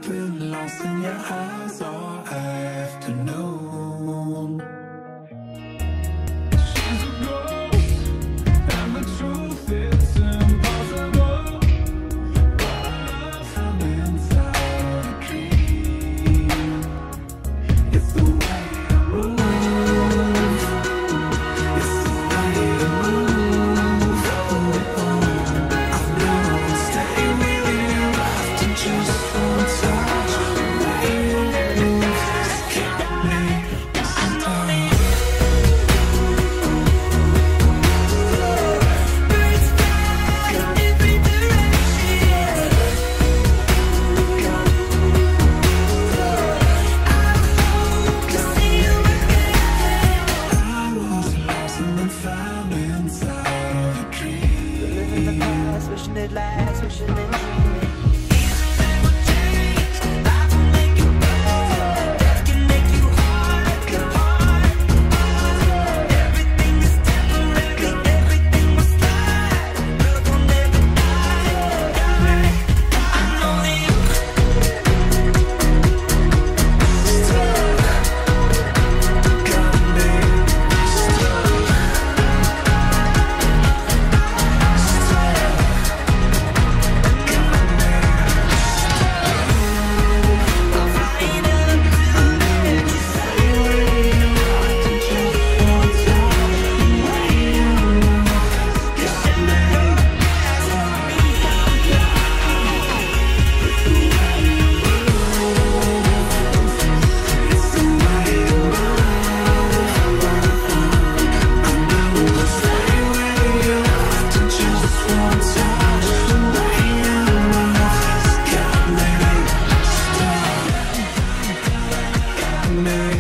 been lost in your eyes all afternoon. She's a ghost, and the truth is impossible. But I love from inside a dream. It's the way you move. It's the way you move. I've never stayed with you after just one touch. The way you move has got me stuck. Birds fly in every direction. I hope to see you again. I was lost and then found inside of a dream. Living the past, wishing it lasts, wishing it dreaming. Anything will change. Life will make you better. Death can make you hard. Everything is temporary. Everything will slide. Love will never die. I know that you me.